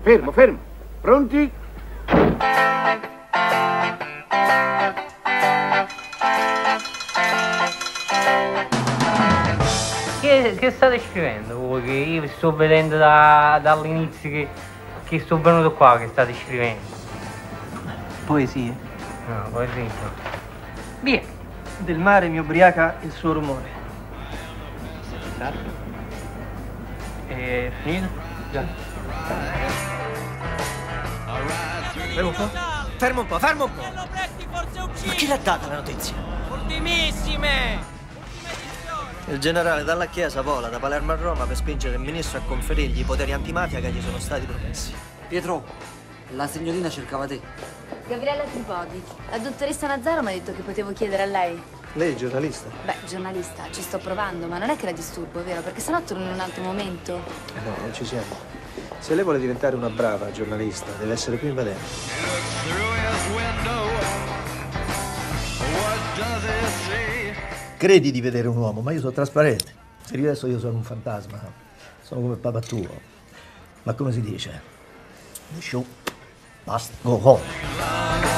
Fermo, fermo. Pronti? Che state scrivendo voi? Che io sto vedendo dall'inizio che sto venuto qua, che state scrivendo. Poesie. No, poesie no. Via. Del mare mi ubriaca il suo rumore. È finito? Già. Fermo un po'. Fermo un po', fermo un po'. Ma chi l'ha data la notizia? Ultimissime! Il generale dalla Chiesa vola da Palermo a Roma per spingere il ministro a conferirgli i poteri antimafia che gli sono stati promessi. Pietro, la signorina cercava te. Gabriella Tripodi. La dottoressa Nazzaro mi ha detto che potevo chiedere a lei. Lei è giornalista? Beh, giornalista, ci sto provando, ma non è che la disturbo, vero? Perché sennò torno in un altro momento. No, non ci siamo. Se lei vuole diventare una brava giornalista, deve essere più invadente. Credi di vedere un uomo, ma io sono trasparente. Per il resto io sono un fantasma. Sono come papà tuo. Ma come si dice? The show must go on.